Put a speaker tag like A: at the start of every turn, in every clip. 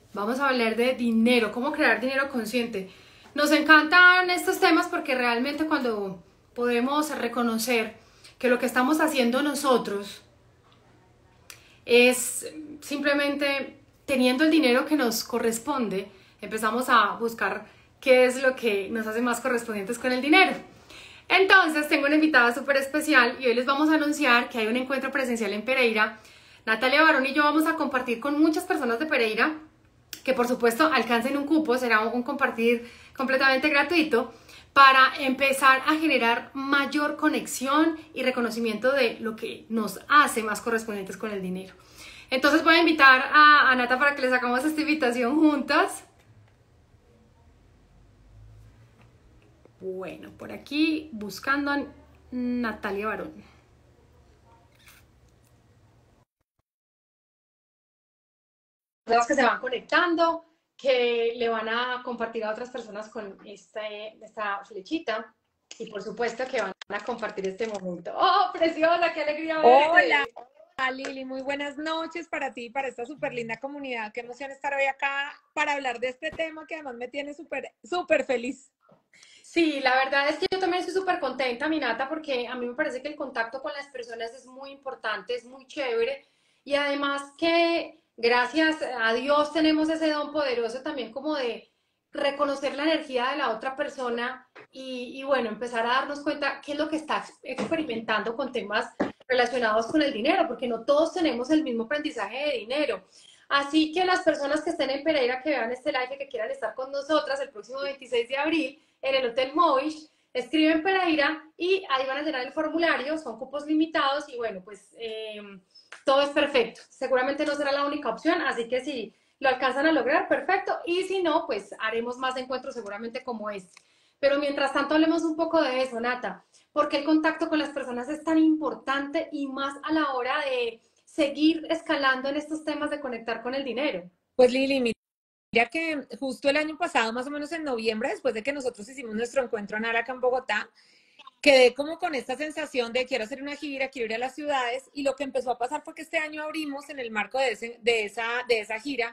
A: Vamos a hablar de dinero, cómo crear dinero consciente. Nos encantan estos temas porque realmente cuando podemos reconocer que lo que estamos haciendo nosotros es simplemente teniendo el dinero que nos corresponde, empezamos a buscar qué es lo que nos hace más correspondientes con el dinero. Entonces tengo una invitada súper especial y hoy les vamos a anunciar que hay un encuentro presencial en Pereira. Natalia Barón y yo vamos a compartir con muchas personas de Pereira que por supuesto alcancen un cupo, será un compartir completamente gratuito para empezar a generar mayor conexión y reconocimiento de lo que nos hace más correspondientes con el dinero. Entonces voy a invitar a Nata para que les hagamos esta invitación juntas. Bueno, por aquí buscando a Natalia Barón. Personas que se van conectando, que le van a compartir a otras personas con esta flechita y por supuesto que van a compartir este momento. ¡Oh, preciosa! ¡Qué alegría verte!
B: Hola, Lili, muy buenas noches para ti y para esta súper linda comunidad. Qué emoción estar hoy acá para hablar de este tema que además me tiene súper feliz.
A: Sí, la verdad es que yo también estoy súper contenta, Minata, porque a mí me parece que el contacto con las personas es muy importante, es muy chévere y además que gracias a Dios tenemos ese don poderoso también como de reconocer la energía de la otra persona y bueno, empezar a darnos cuenta qué es lo que está experimentando con temas relacionados con el dinero, porque no todos tenemos el mismo aprendizaje de dinero. Así que las personas que estén en Pereira, que vean este live y que quieran estar con nosotras el próximo 26 de abril, en el Hotel Movish, escriben Pereira y ahí van a llenar el formulario, son cupos limitados y bueno, pues todo es perfecto. Seguramente no será la única opción, así que si lo alcanzan a lograr, perfecto, y si no, pues haremos más encuentros seguramente como este. Pero mientras tanto hablemos un poco de eso, Nata, porque el contacto con las personas es tan importante y más a la hora de seguir escalando en estos temas de conectar con el dinero.
B: Pues Lili, mira que justo el año pasado, más o menos en noviembre, después de que nosotros hicimos nuestro encuentro en acá en Bogotá, quedé como con esta sensación de quiero hacer una gira, quiero ir a las ciudades y lo que empezó a pasar fue que este año abrimos en el marco de esa gira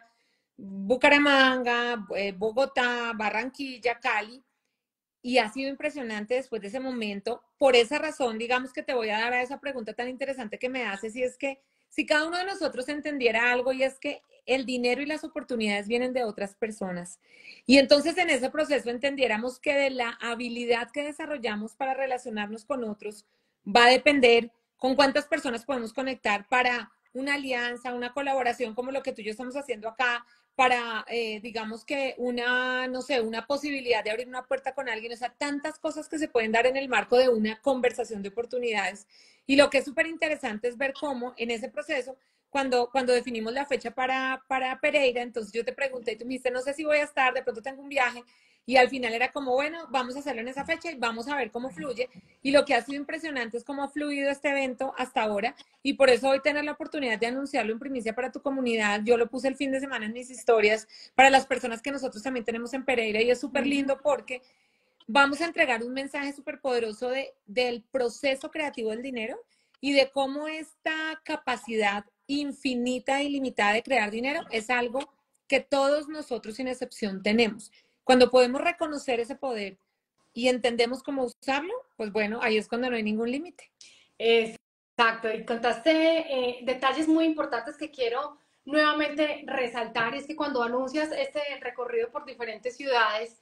B: Bucaramanga, Bogotá, Barranquilla, Cali. Y ha sido impresionante después de ese momento. Por esa razón, digamos que te voy a dar a esa pregunta tan interesante que me haces, y es que si cada uno de nosotros entendiera algo, y es que el dinero y las oportunidades vienen de otras personas. Y entonces en ese proceso entendiéramos que de la habilidad que desarrollamos para relacionarnos con otros va a depender con cuántas personas podemos conectar para una alianza, una colaboración como lo que tú y yo estamos haciendo acá, para, digamos que no sé, una posibilidad de abrir una puerta con alguien, o sea, tantas cosas que se pueden dar en el marco de una conversación de oportunidades. Y lo que es súper interesante es ver cómo en ese proceso, cuando definimos la fecha para Pereira, entonces yo te pregunté y tú me dijiste, no sé si voy a estar, de pronto tengo un viaje, y al final era como, bueno, vamos a hacerlo en esa fecha y vamos a ver cómo fluye. Y lo que ha sido impresionante es cómo ha fluido este evento hasta ahora. Y por eso hoy tener la oportunidad de anunciarlo en primicia para tu comunidad. Yo lo puse el fin de semana en mis historias para las personas que nosotros también tenemos en Pereira y es súper lindo porque vamos a entregar un mensaje súper poderoso del proceso creativo del dinero y de cómo esta capacidad infinita y limitada de crear dinero es algo que todos nosotros sin excepción tenemos. Cuando podemos reconocer ese poder y entendemos cómo usarlo, pues bueno, ahí es cuando no hay ningún límite.
A: Exacto, y contaste detalles muy importantes que quiero nuevamente resaltar, es que cuando anuncias este recorrido por diferentes ciudades,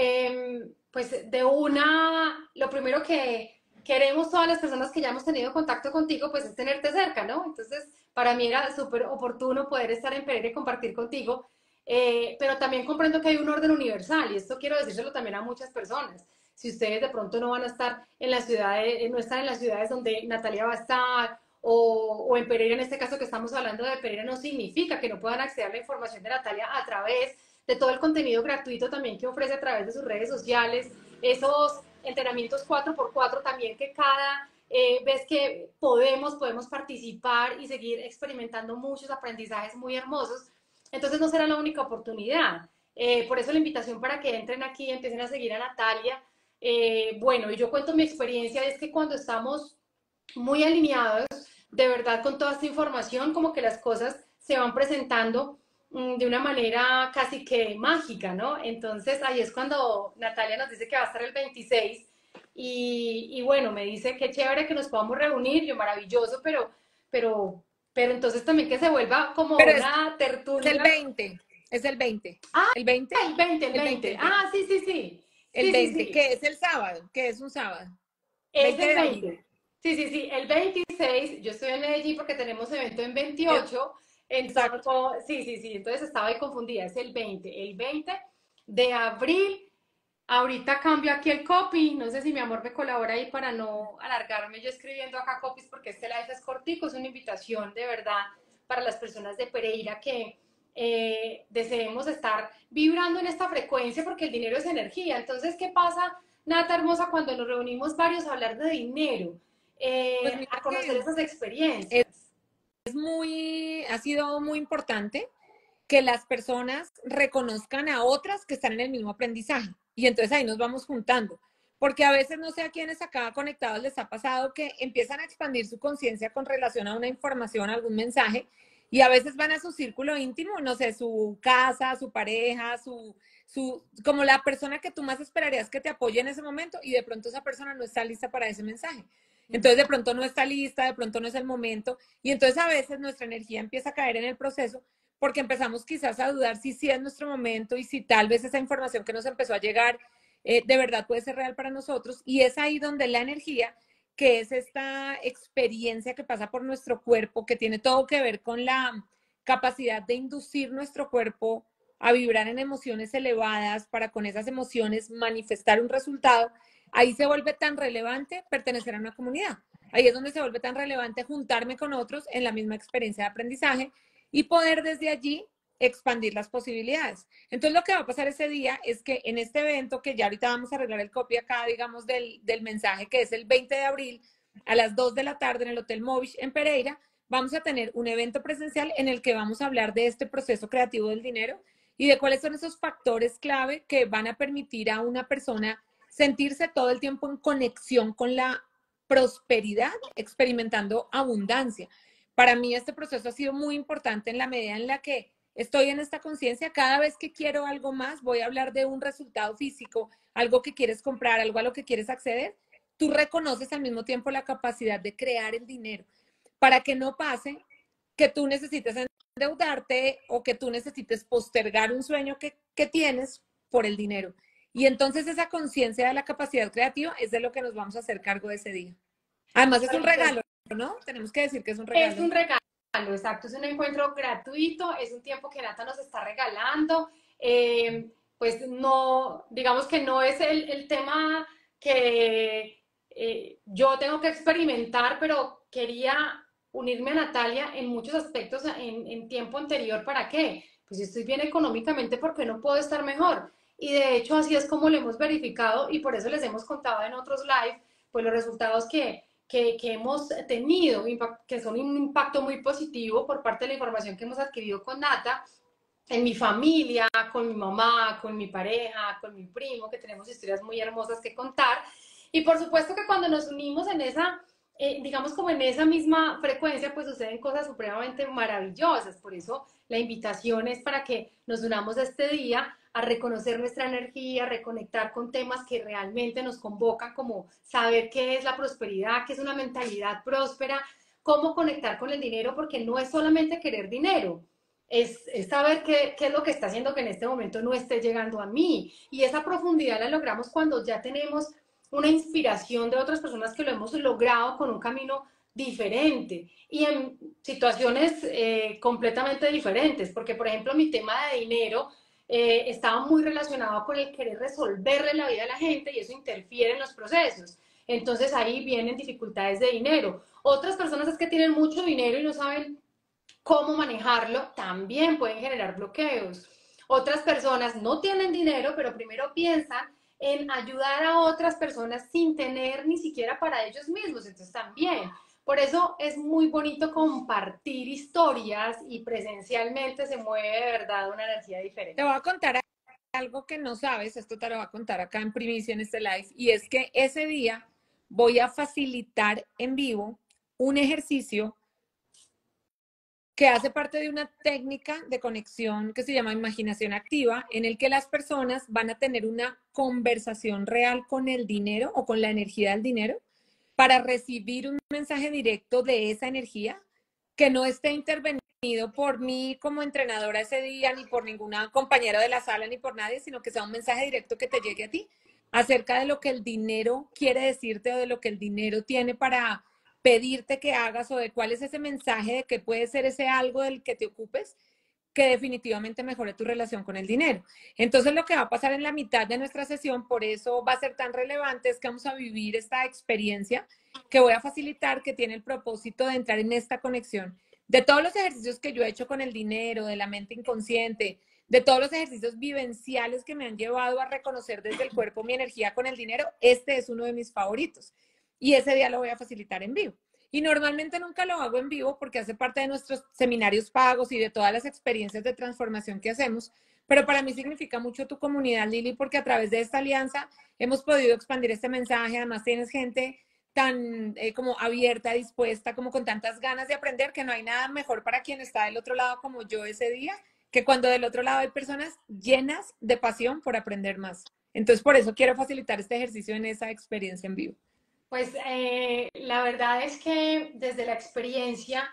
A: pues lo primero que queremos todas las personas que ya hemos tenido contacto contigo, pues es tenerte cerca, ¿no? Entonces, para mí era súper oportuno poder estar en Pereira y compartir contigo, pero también comprendo que hay un orden universal y esto quiero decírselo también a muchas personas. Si ustedes de pronto no van a estar en las ciudades, no están en las ciudades donde Natalia va a estar, o en Pereira, en este caso que estamos hablando de Pereira, no significa que no puedan acceder a la información de Natalia a través de todo el contenido gratuito también que ofrece a través de sus redes sociales, esos entrenamientos 4x4 también que cada vez que podemos participar y seguir experimentando muchos aprendizajes muy hermosos. Entonces no será la única oportunidad. Por eso la invitación para que entren aquí y empiecen a seguir a Natalia. Bueno, y yo cuento mi experiencia, es que cuando estamos muy alineados, de verdad, con toda esta información, como que las cosas se van presentando de una manera casi que mágica, ¿no? Entonces ahí es cuando Natalia nos dice que va a estar el 26 y bueno, me dice que chévere que nos podamos reunir, yo maravilloso, pero, pero entonces también que se vuelva como
B: Pero
A: una
B: es el
A: tertulia.
B: 20, es el 20.
A: Ah,
B: ¿El 20?
A: el 20, el
B: El 20,
A: 20.
B: el 20.
A: Ah, sí, sí, sí.
B: El
A: Sí, sí,
B: 20,
A: sí.
B: que es el sábado, que es un sábado.
A: Es
B: 20
A: el
B: de abril.
A: 20. Sí, sí, sí. El 26, yo estoy en Medellín porque tenemos evento en
B: Es-
A: 28. Entonces,
B: Exacto.
A: sí, sí, sí. Entonces estaba ahí confundida. Es el 20. El 20 de abril. Ahorita cambio aquí el copy. No sé si mi amor me colabora ahí para no alargarme yo escribiendo acá copies porque este live es cortico. Es una invitación de verdad para las personas de Pereira que deseemos estar vibrando en esta frecuencia porque el dinero es energía. Entonces, ¿qué pasa, Nata hermosa, cuando nos reunimos varios a hablar de dinero?
B: Pues mira
A: A conocer
B: que
A: esas
B: es
A: experiencias.
B: ha sido muy importante que las personas reconozcan a otras que están en el mismo aprendizaje. Y entonces ahí nos vamos juntando. Porque a veces no sé a quienes acá conectados les ha pasado que empiezan a expandir su conciencia con relación a una información, a algún mensaje, y a veces van a su círculo íntimo, no sé, su casa, su pareja, como la persona que tú más esperarías que te apoye en ese momento, y de pronto esa persona no está lista para ese mensaje. Entonces de pronto no está lista, de pronto no es el momento, y entonces a veces nuestra energía empieza a caer en el proceso porque empezamos quizás a dudar si sí es nuestro momento y si tal vez esa información que nos empezó a llegar de verdad puede ser real para nosotros. Y es ahí donde la energía, que es esta experiencia que pasa por nuestro cuerpo, que tiene todo que ver con la capacidad de inducir nuestro cuerpo a vibrar en emociones elevadas para con esas emociones manifestar un resultado, ahí se vuelve tan relevante pertenecer a una comunidad. Ahí es donde se vuelve tan relevante juntarme con otros en la misma experiencia de aprendizaje y poder desde allí expandir las posibilidades. Entonces lo que va a pasar ese día es que en este evento, que ya ahorita vamos a arreglar el copy acá, digamos, del mensaje, que es el 20 de abril a las 2 de la tarde en el Hotel Movish en Pereira, vamos a tener un evento presencial en el que vamos a hablar de este proceso creativo del dinero y de cuáles son esos factores clave que van a permitir a una persona sentirse todo el tiempo en conexión con la prosperidad, experimentando abundancia. Para mí este proceso ha sido muy importante en la medida en la que estoy en esta conciencia. Cada vez que quiero algo más, voy a hablar de un resultado físico, algo que quieres comprar, algo a lo que quieres acceder. Tú reconoces al mismo tiempo la capacidad de crear el dinero para que no pase que tú necesites endeudarte o que tú necesites postergar un sueño que tienes por el dinero. Y entonces esa conciencia de la capacidad creativa es de lo que nos vamos a hacer cargo de ese día. Además es un regalo, ¿no? Tenemos que decir que es un
A: Es
B: regalo.
A: un regalo, exacto, es un encuentro gratuito, es un tiempo que Nata nos está regalando. Pues no, digamos que no es el tema que yo tengo que experimentar, pero quería unirme a Natalia en muchos aspectos en tiempo anterior. ¿Para qué? Pues si estoy bien económicamente, ¿por qué no puedo estar mejor? Y de hecho así es como lo hemos verificado y por eso les hemos contado en otros live, pues los resultados que hemos tenido, que son un impacto muy positivo por parte de la información que hemos adquirido con Nata, en mi familia, con mi mamá, con mi pareja, con mi primo, que tenemos historias muy hermosas que contar. Y por supuesto que cuando nos unimos en esa, digamos como en esa misma frecuencia, pues suceden cosas supremamente maravillosas. Por eso la invitación es para que nos unamos este día a reconocer nuestra energía, a reconectar con temas que realmente nos convocan, como saber qué es la prosperidad, qué es una mentalidad próspera, cómo conectar con el dinero, porque no es solamente querer dinero, es saber qué es lo que está haciendo que en este momento no esté llegando a mí. Y esa profundidad la logramos cuando ya tenemos una inspiración de otras personas que lo hemos logrado con un camino diferente y en situaciones completamente diferentes. Porque, por ejemplo, mi tema de dinero estaba muy relacionado con el querer resolverle la vida a la gente y eso interfiere en los procesos. Entonces ahí vienen dificultades de dinero. Otras personas es que tienen mucho dinero y no saben cómo manejarlo, también pueden generar bloqueos. Otras personas no tienen dinero, pero primero piensan en ayudar a otras personas sin tener ni siquiera para ellos mismos. Entonces también, por eso es muy bonito compartir historias y presencialmente se mueve de verdad una energía
B: Te
A: diferente.
B: voy a contar algo que no sabes, esto te lo voy a contar acá en primicia en este live, y es que ese día voy a facilitar en vivo un ejercicio que hace parte de una técnica de conexión que se llama imaginación activa, en el que las personas van a tener una conversación real con el dinero o con la energía del dinero para recibir un mensaje directo de esa energía que no esté intervenido por mí como entrenadora ese día, ni por ninguna compañera de la sala, ni por nadie, sino que sea un mensaje directo que te llegue a ti acerca de lo que el dinero quiere decirte o de lo que el dinero tiene para pedirte que hagas o de cuál es ese mensaje de que puede ser ese algo del que te ocupes que definitivamente mejore tu relación con el dinero. Entonces, lo que va a pasar en la mitad de nuestra sesión, por eso va a ser tan relevante, es que vamos a vivir esta experiencia que voy a facilitar, que tiene el propósito de entrar en esta conexión. De todos los ejercicios que yo he hecho con el dinero, de la mente inconsciente, de todos los ejercicios vivenciales que me han llevado a reconocer desde el cuerpo mi energía con el dinero, este es uno de mis favoritos. Y ese día lo voy a facilitar en vivo. Y normalmente nunca lo hago en vivo porque hace parte de nuestros seminarios pagos y de todas las experiencias de transformación que hacemos. Pero para mí significa mucho tu comunidad, Lili, porque a través de esta alianza hemos podido expandir este mensaje. Además, tienes gente tan como abierta, dispuesta, como con tantas ganas de aprender, que no hay nada mejor para quien está del otro lado como yo ese día, que cuando del otro lado hay personas llenas de pasión por aprender más. Entonces, por eso quiero facilitar este ejercicio en esa experiencia en vivo.
A: Pues la verdad es que desde la experiencia,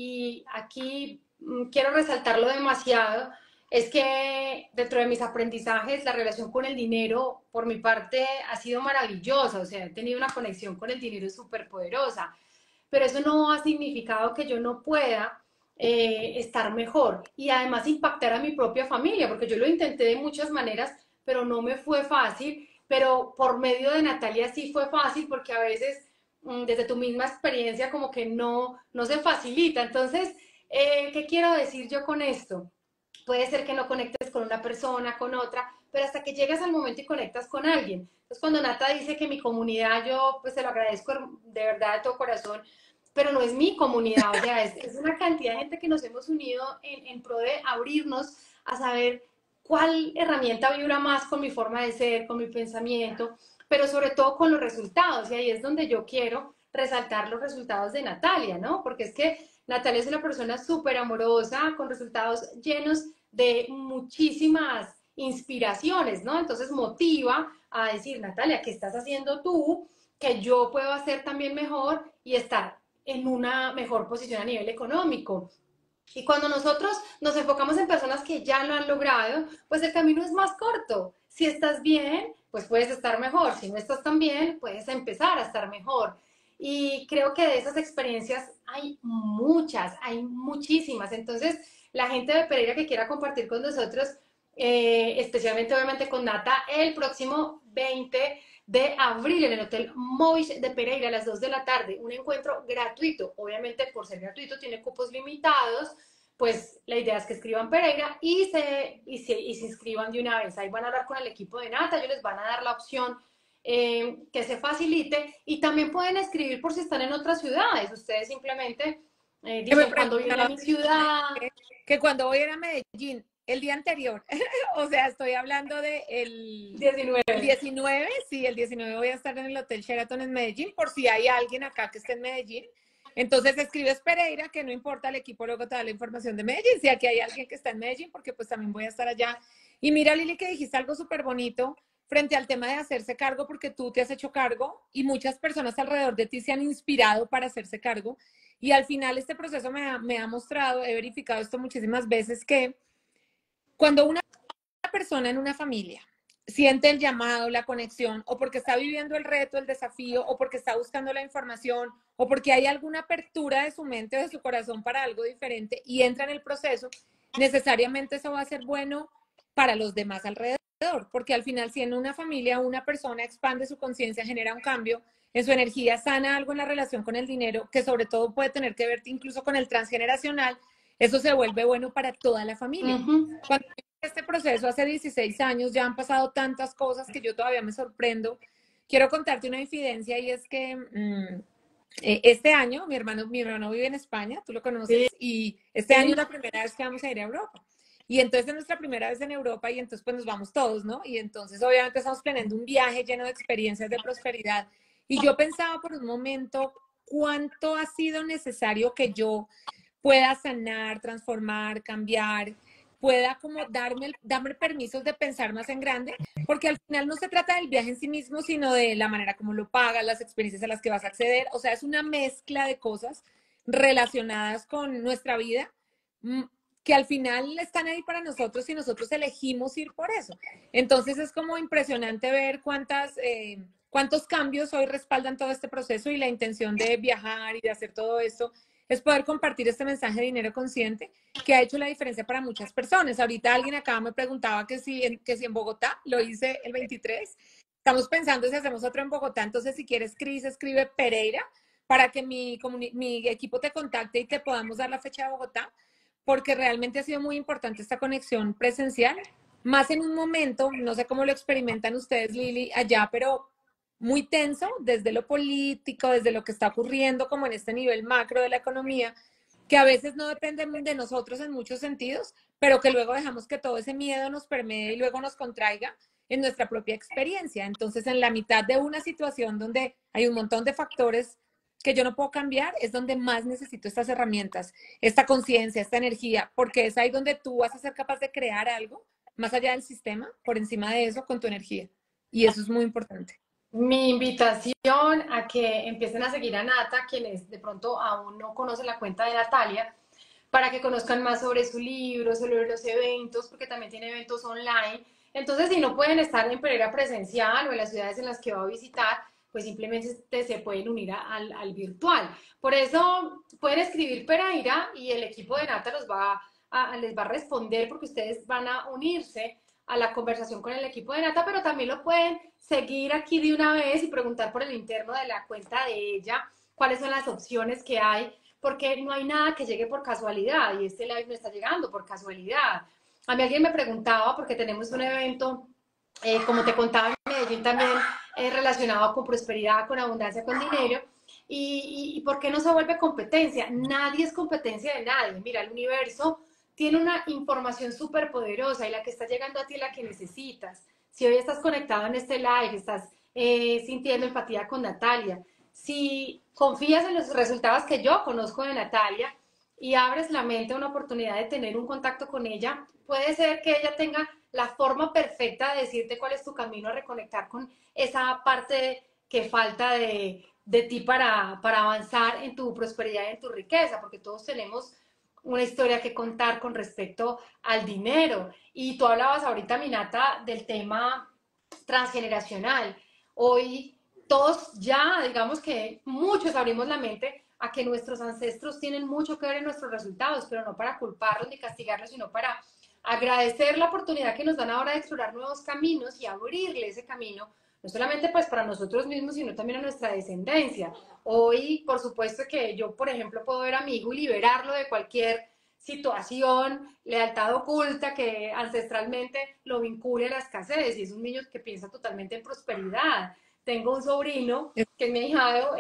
A: y aquí quiero resaltarlo demasiado, es que dentro de mis aprendizajes la relación con el dinero, por mi parte, ha sido maravillosa, o sea, he tenido una conexión con el dinero súper poderosa, pero eso no ha significado que yo no pueda estar mejor y además impactar a mi propia familia, porque yo lo intenté de muchas maneras, pero no me fue fácil, pero por medio de Natalia sí fue fácil porque a veces desde tu misma experiencia como que no se facilita. Entonces, ¿qué quiero decir yo con esto? Puede ser que no conectes con una persona, con otra, pero hasta que llegas al momento y conectas con alguien. Entonces, cuando Nata dice que mi comunidad, yo pues se lo agradezco de verdad de todo corazón, pero no es mi comunidad, o sea, es una cantidad de gente que nos hemos unido en pro de abrirnos a saber cuál herramienta vibra más con mi forma de ser, con mi pensamiento, pero sobre todo con los resultados. Y ahí es donde yo quiero resaltar los resultados de Natalia, ¿no? Porque es que Natalia es una persona súper amorosa, con resultados llenos de muchísimas inspiraciones, ¿no? Entonces motiva a decir, Natalia, ¿qué estás haciendo tú? Que yo puedo hacer también mejor y estar en una mejor posición a nivel económico. Y cuando nosotros nos enfocamos en personas que ya lo han logrado, pues el camino es más corto. Si estás bien, pues puedes estar mejor. Si no estás tan bien, puedes empezar a estar mejor. Y creo que de esas experiencias hay muchas, hay muchísimas. Entonces, la gente de Pereira que quiera compartir con nosotros, especialmente obviamente con Nata, el próximo 20 de abril en el Hotel Moish de Pereira a las 2 de la tarde, un encuentro gratuito. Obviamente, por ser gratuito, tiene cupos limitados, pues la idea es que escriban Pereira y se inscriban de una vez. Ahí van a hablar con el equipo de Nata, ellos les van a dar la opción que se facilite y también pueden escribir por si están en otras ciudades. Ustedes simplemente
B: Que me
A: dicen cuando viene a
B: preguntaba
A: mi ciudad.
B: que cuando voy a ir a Medellín, el día anterior, o sea, estoy hablando de el
A: 19.
B: 19, sí, el 19 voy a estar en el Hotel Sheraton en Medellín, por si hay alguien acá que esté en Medellín. Entonces escribes Pereira, que no importa, el equipo luego te da la información de Medellín, si aquí hay alguien que está en Medellín, porque pues también voy a estar allá. Y mira, Lili, que dijiste algo súper bonito frente al tema de hacerse cargo, porque tú te has hecho cargo y muchas personas alrededor de ti se han inspirado para hacerse cargo. Y al final este proceso me ha mostrado, he verificado esto muchísimas veces, que cuando una persona en una familia siente el llamado, la conexión, o porque está viviendo el reto, el desafío, o porque está buscando la información, o porque hay alguna apertura de su mente o de su corazón para algo diferente y entra en el proceso, necesariamente eso va a ser bueno para los demás alrededor, porque al final si en una familia una persona expande su conciencia, genera un cambio en su energía, sana algo en la relación con el dinero, que sobre todo puede tener que ver incluso con el transgeneracional, eso se vuelve bueno para toda la familia.
A: Uh -huh.
B: Cuando este proceso hace 16 años, ya han pasado tantas cosas que yo todavía me sorprendo. Quiero contarte una infidencia y es que este año mi hermano vive en España, tú lo
A: Sí.
B: conoces, y este año es la primera vez que vamos a ir a Europa. Y entonces es nuestra primera vez en Europa y entonces pues nos vamos todos, ¿no? Y entonces obviamente estamos planeando un viaje lleno de experiencias de prosperidad. Y yo pensaba por un momento cuánto ha sido necesario que yo pueda sanar, transformar, cambiar, pueda como darme permisos de pensar más en grande, porque al final no se trata del viaje en sí mismo, sino de la manera como lo pagas, las experiencias a las que vas a acceder, o sea, es una mezcla de cosas relacionadas con nuestra vida mm, que al final están ahí para nosotros y nosotros elegimos ir por eso. Entonces es como impresionante ver cuántos cambios hoy respaldan todo este proceso y la intención de viajar y de hacer todo esto es poder compartir este mensaje de dinero consciente que ha hecho la diferencia para muchas personas. Ahorita alguien acá me preguntaba que si en Bogotá, lo hice el 23, estamos pensando si hacemos otro en Bogotá, entonces si quieres, Cris, escribe Pereira para que mi equipo te contacte y te podamos dar la fecha de Bogotá, porque realmente ha sido muy importante esta conexión presencial, más en un momento, no sé cómo lo experimentan ustedes, Lili, allá, pero muy tenso desde lo político, desde lo que está ocurriendo como en este nivel macro de la economía, que a veces no dependen de nosotros en muchos sentidos, pero que luego dejamos que todo ese miedo nos permee y luego nos contraiga en nuestra propia experiencia. Entonces, en la mitad de una situación donde hay un montón de factores que yo no puedo cambiar, es donde más necesito estas herramientas, esta conciencia, esta energía, porque es ahí donde tú vas a ser capaz de crear algo más allá del sistema, por encima de eso, con tu energía. Y eso es muy importante.
A: Mi invitación a que empiecen a seguir a Nata, quienes de pronto aún no conocen la cuenta de Natalia, para que conozcan más sobre su libro, sobre los eventos, porque también tiene eventos online. Entonces, si no pueden estar en Pereira presencial o en las ciudades en las que va a visitar, pues simplemente se pueden unir al virtual. Por eso pueden escribir Pereira y el equipo de Nata les va a responder porque ustedes van a unirse a la conversación con el equipo de Nata, pero también lo pueden seguir aquí de una vez y preguntar por el interno de la cuenta de ella cuáles son las opciones que hay, porque no hay nada que llegue por casualidad y este live no está llegando por casualidad. A mí alguien me preguntaba, porque tenemos un evento, como te contaba en Medellín también, relacionado con prosperidad, con abundancia, con dinero, y por qué no se vuelve competencia. Nadie es competencia de nadie. Mira, el universo tiene una información súper poderosa y la que está llegando a ti es la que necesitas. Si hoy estás conectado en este live, estás sintiendo empatía con Natalia, si confías en los resultados que yo conozco de Natalia y abres la mente a una oportunidad de tener un contacto con ella, puede ser que ella tenga la forma perfecta de decirte cuál es tu camino a reconectar con esa parte que falta de ti para avanzar en tu prosperidad y en tu riqueza, porque todos tenemos una historia que contar con respecto al dinero. Y tú hablabas ahorita, Minata, del tema transgeneracional. Hoy todos ya, digamos que muchos abrimos la mente a que nuestros ancestros tienen mucho que ver en nuestros resultados, pero no para culparlos ni castigarlos, sino para agradecer la oportunidad que nos dan ahora de explorar nuevos caminos y abrirle ese camino, no solamente pues para nosotros mismos, sino también a nuestra descendencia. Hoy, por supuesto que yo, por ejemplo, puedo ver a mi hijo y liberarlo de cualquier situación, lealtad oculta que ancestralmente lo vincule a la escasez, y es un niño que piensa totalmente en prosperidad. Tengo un sobrino que es mi ahijado,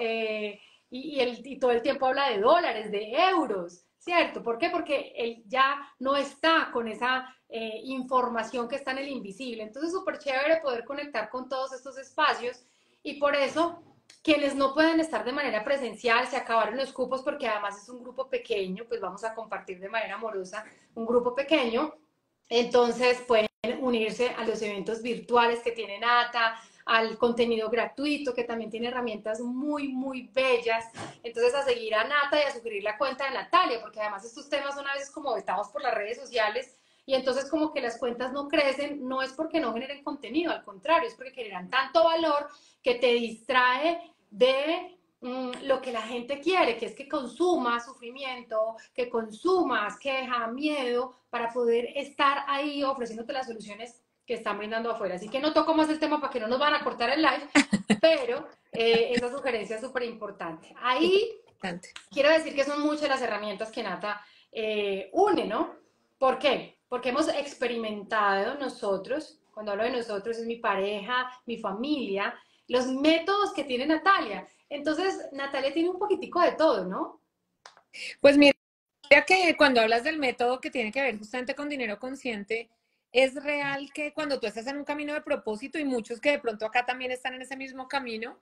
A: y todo el tiempo habla de dólares, de euros, ¿cierto? ¿Por qué? Porque él ya no está con esa información que está en el invisible. Entonces, súper chévere poder conectar con todos estos espacios, y por eso quienes no pueden estar de manera presencial, se acabaron los cupos porque además es un grupo pequeño, pues vamos a compartir de manera amorosa un grupo pequeño. Entonces pueden unirse a los eventos virtuales que tiene Nata, al contenido gratuito que también tiene herramientas muy, muy bellas. Entonces a seguir a Nata y a sugerir la cuenta de Natalia, porque además estos temas son a veces como vetados por las redes sociales y entonces como que las cuentas no crecen, no es porque no generen contenido, al contrario, es porque generan tanto valor que te distrae de lo que la gente quiere, que es que consumas sufrimiento, que consumas queja, miedo, para poder estar ahí ofreciéndote las soluciones que están brindando afuera. Así que no toco más el tema para que no nos van a cortar el live, pero esa sugerencia es súper importante.
B: Súper
A: Ahí
B: importante.
A: quiero decir que son muchas las herramientas que Nata une, ¿no? ¿Por qué? Porque hemos experimentado nosotros, cuando hablo de nosotros es mi pareja, mi familia, los métodos que tiene Natalia. Entonces, Natalia tiene un poquitico de todo, ¿no?
B: Pues mira que cuando hablas del método que tiene que ver justamente con dinero consciente, es real que cuando tú estás en un camino de propósito y muchos que de pronto acá también están en ese mismo camino,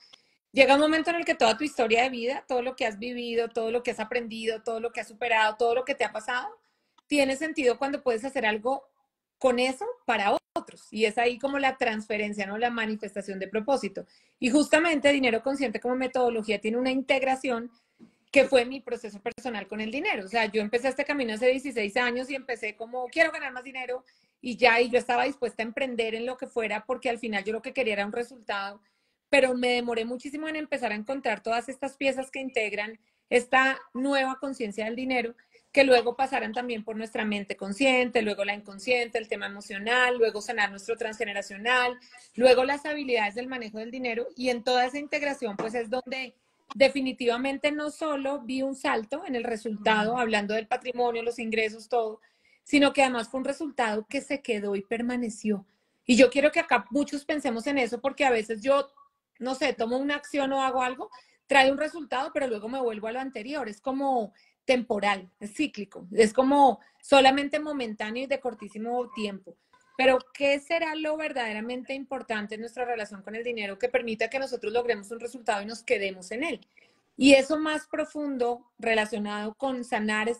B: Llega un momento en el que toda tu historia de vida, todo lo que has vivido, todo lo que has aprendido, todo lo que has superado, todo lo que te ha pasado, tiene sentido cuando puedes hacer algo con eso para otros. Y es ahí como la transferencia, ¿no? La manifestación de propósito. Y justamente Dinero Consciente como metodología tiene una integración que fue mi proceso personal con el dinero. O sea, yo empecé este camino hace 16 años y empecé como, quiero ganar más dinero y ya, y yo estaba dispuesta a emprender en lo que fuera porque al final yo lo que quería era un resultado, pero me demoré muchísimo en empezar a encontrar todas estas piezas que integran esta nueva conciencia del dinero, que luego pasaran también por nuestra mente consciente, luego la inconsciente, el tema emocional, luego sanar nuestro transgeneracional, luego las habilidades del manejo del dinero, y en toda esa integración pues es donde definitivamente no solo vi un salto en el resultado, hablando del patrimonio, los ingresos, todo, sino que además fue un resultado que se quedó y permaneció. Y yo quiero que acá muchos pensemos en eso porque a veces yo, no sé, tomo una acción o hago algo, trae un resultado, pero luego me vuelvo a lo anterior. Es como temporal, es cíclico, es como solamente momentáneo y de cortísimo tiempo. Pero, ¿qué será lo verdaderamente importante en nuestra relación con el dinero que permita que nosotros logremos un resultado y nos quedemos en él? Y eso más profundo relacionado con sanar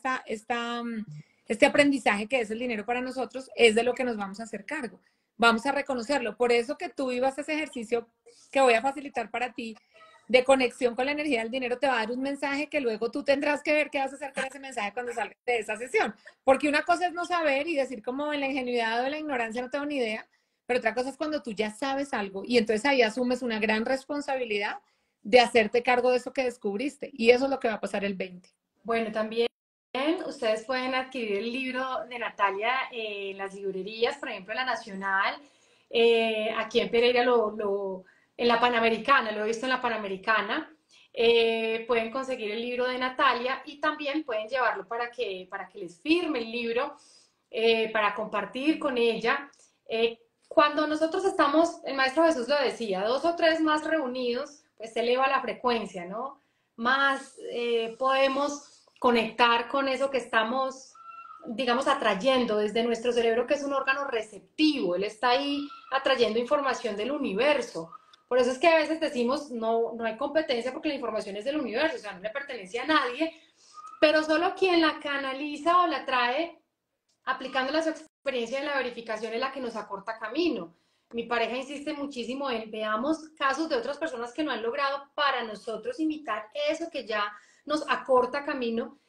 B: este aprendizaje que es el dinero para nosotros es de lo que nos vamos a hacer cargo. Vamos a reconocerlo. Por eso que tú vivas ese ejercicio que voy a facilitar para ti de conexión con la energía del dinero, te va a dar un mensaje que luego tú tendrás que ver qué vas a hacer con ese mensaje cuando salgas de esa sesión. Porque una cosa es no saber y decir como en la ingenuidad o en la ignorancia no tengo ni idea, pero otra cosa es cuando tú ya sabes algo y entonces ahí asumes una gran responsabilidad de hacerte cargo de eso que descubriste. Y eso es lo que va a pasar el 20.
A: Bueno, también ustedes pueden adquirir el libro de Natalia en las librerías, por ejemplo, en la Nacional, aquí en Pereira, en la Panamericana, lo he visto en la Panamericana. Pueden conseguir el libro de Natalia y también pueden llevarlo para que les firme el libro, para compartir con ella. Cuando nosotros estamos, el Maestro Jesús lo decía, dos o tres más reunidos, pues se eleva la frecuencia, ¿no? Más podemos conectar con eso que estamos, digamos, atrayendo desde nuestro cerebro, que es un órgano receptivo. Él está ahí atrayendo información del universo. Por eso es que a veces decimos, no hay competencia porque la información es del universo, o sea, no le pertenece a nadie, pero solo quien la canaliza o la trae aplicando la experiencia de la verificación es la que nos acorta camino. Mi pareja insiste muchísimo en veamos casos de otras personas que no han logrado para nosotros imitar eso que ya nos acorta camino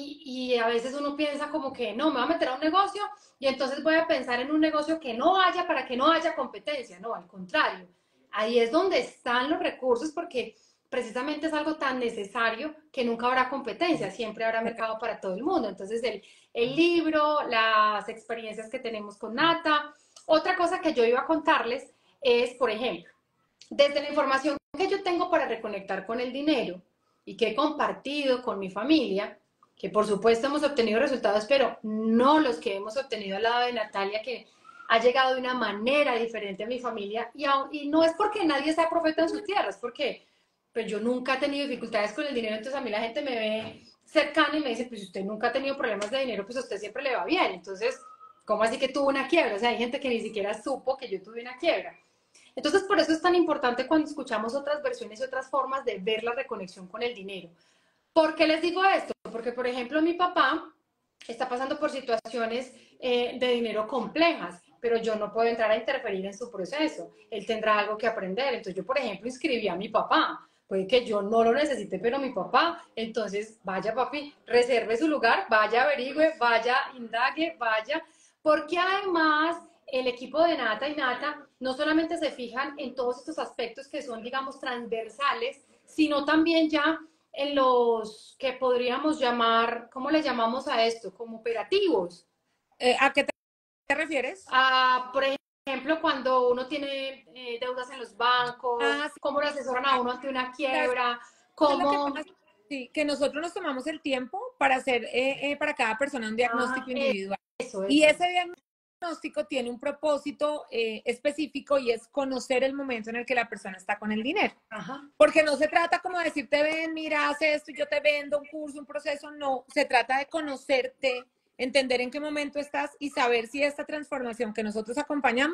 A: y a veces uno piensa como que no, me voy a meter a un negocio y entonces voy a pensar en un negocio que no haya para que no haya competencia. No, al contrario. Ahí es donde están los recursos porque precisamente es algo tan necesario que nunca habrá competencia, siempre habrá mercado para todo el mundo. Entonces el libro, las experiencias que tenemos con Nata. Otra cosa que yo iba a contarles es, por ejemplo, desde la información que yo tengo para reconectar con el dinero y que he compartido con mi familia, que por supuesto hemos obtenido resultados, pero no los que hemos obtenido al lado de Natalia, que ha llegado de una manera diferente a mi familia, y no es porque nadie sea profeta en sus tierras, porque pues yo nunca he tenido dificultades con el dinero, entonces a mí la gente me ve cercana y me dice, pues si usted nunca ha tenido problemas de dinero, pues a usted siempre le va bien, entonces, ¿cómo así que tuvo una quiebra? O sea, hay gente que ni siquiera supo que yo tuve una quiebra. Entonces, por eso es tan importante cuando escuchamos otras versiones y otras formas de ver la reconexión con el dinero. ¿Por qué les digo esto? Porque, por ejemplo, mi papá está pasando por situaciones de dinero complejas, pero yo no puedo entrar a interferir en su proceso. Él tendrá algo que aprender. Entonces, yo, por ejemplo, inscribí a mi papá. Puede que yo no lo necesite, pero mi papá, entonces vaya papi, reserve su lugar, vaya averigüe, vaya indague, vaya, porque además el equipo de Nata y Nata no solamente se fijan en todos estos aspectos que son, digamos, transversales, sino también ya en los que podríamos llamar, ¿cómo le llamamos a esto? Como operativos.
B: ¿A qué te refieres?
A: Por ejemplo, cuando uno tiene deudas en los bancos,
B: Ah, sí,
A: cómo lo asesoran a uno ante una
B: ¿sabes
A: quiebra,
B: qué es lo que
A: cómo...
B: pasa? Sí, que nosotros nos tomamos el tiempo para hacer para cada persona un diagnóstico individual. Y
A: Eso.
B: ese diagnóstico tiene un propósito específico y es conocer el momento en el que la persona está con el dinero.
A: Ajá.
B: Porque no se trata como de decirte, ven, mira, haz esto, yo te vendo un curso, un proceso, no, se trata de conocerte, entender en qué momento estás y saber si esta transformación que nosotros acompañamos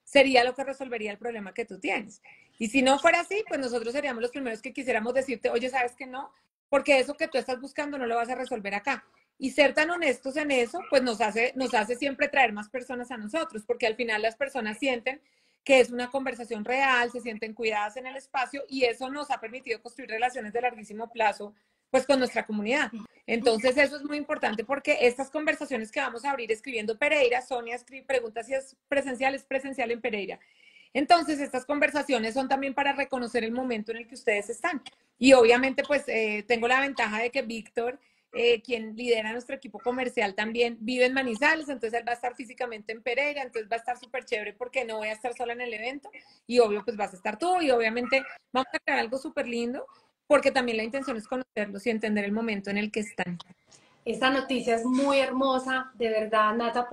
B: sería lo que resolvería el problema que tú tienes. Y si no fuera así, pues nosotros seríamos los primeros que quisiéramos decirte, oye, ¿sabes que no? Porque eso que tú estás buscando no lo vas a resolver acá. Y ser tan honestos en eso, pues nos hace siempre traer más personas a nosotros, porque al final las personas sienten que es una conversación real, se sienten cuidadas en el espacio y eso nos ha permitido construir relaciones de larguísimo plazo, pues con nuestra comunidad. Entonces eso es muy importante porque estas conversaciones que vamos a abrir escribiendo Pereira, Sonia pregunta si es presencial en Pereira. Entonces estas conversaciones son también para reconocer el momento en el que ustedes están. Y obviamente pues tengo la ventaja de que Víctor, quien lidera nuestro equipo comercial también vive en Manizales, entonces él va a estar físicamente en Pereira, entonces va a estar súper chévere porque no voy a estar sola en el evento y obvio pues vas a estar tú y obviamente vamos a crear algo súper lindo porque también la intención es conocerlos y entender el momento en el que están.
A: Esta noticia es muy hermosa, de verdad, Nata,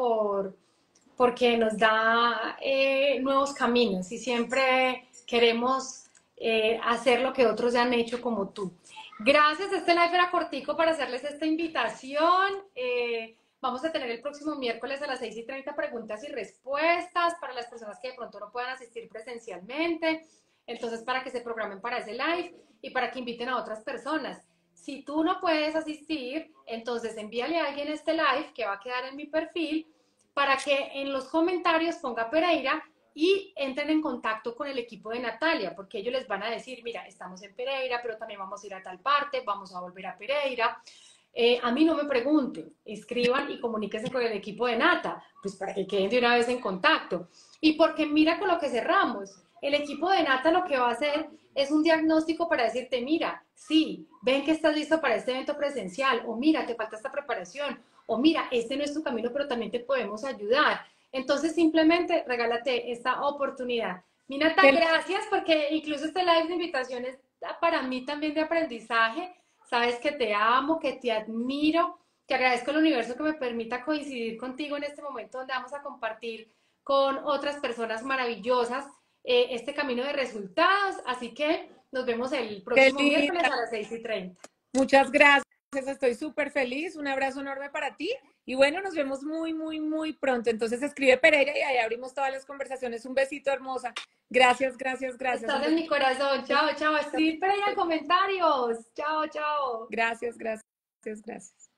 A: porque nos da nuevos caminos y siempre queremos hacer lo que otros ya han hecho como tú. Gracias, este live era cortico para hacerles esta invitación. Vamos a tener el próximo miércoles a las 6:30 preguntas y respuestas para las personas que de pronto no puedan asistir presencialmente. Entonces, para que se programen para ese live y para que inviten a otras personas. Si tú no puedes asistir, entonces envíale a alguien este live que va a quedar en mi perfil para que en los comentarios ponga Pereira y entren en contacto con el equipo de Natalia, porque ellos les van a decir, mira, estamos en Pereira, pero también vamos a ir a tal parte, vamos a volver a Pereira. A mí no me pregunten, escriban y comuníquense con el equipo de Nata, pues para que queden de una vez en contacto. Y porque mira con lo que cerramos, el equipo de Nata lo que va a hacer es un diagnóstico para decirte, mira, sí, ven que estás listo para este evento presencial, o mira, te falta esta preparación, o mira, este no es tu camino, pero también te podemos ayudar. Entonces, simplemente regálate esta oportunidad. Mi Nata, gracias, porque incluso este live de invitación es para mí también de aprendizaje. Sabes que te amo, que te admiro, que agradezco al universo que me permita coincidir contigo en este momento donde vamos a compartir con otras personas maravillosas este camino de resultados. Así que nos vemos el
B: Qué
A: próximo miércoles
B: linda.
A: a las 6:30.
B: Muchas gracias, estoy súper feliz. Un abrazo enorme para ti. Y bueno, nos vemos muy, muy, muy pronto. Entonces escribe Pereira y ahí abrimos todas las conversaciones. Un besito hermosa. Gracias, gracias, gracias.
A: Estás en mi corazón. Chao, chao. Escribir Pereira en comentarios. Chao, chao.
B: Gracias, gracias, gracias.